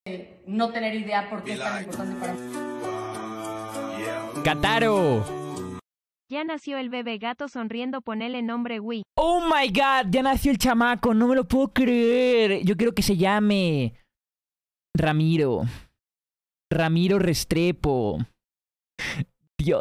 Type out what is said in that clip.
no tener idea por qué es tan importante para mí. ¡Kataro! Ya nació el bebé gato sonriendo, ponele nombre Wii. ¡Oh my god! Ya nació el chamaco, no me lo puedo creer. Yo quiero que se llame Ramiro. Ramiro Restrepo.